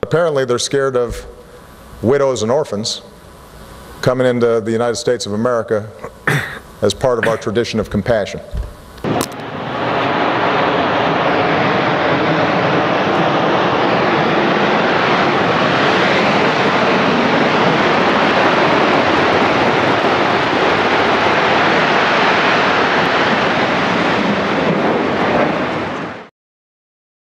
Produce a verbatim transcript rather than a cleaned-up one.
apparently they're scared of widows and orphans coming into the United States of America as part of our tradition of compassion.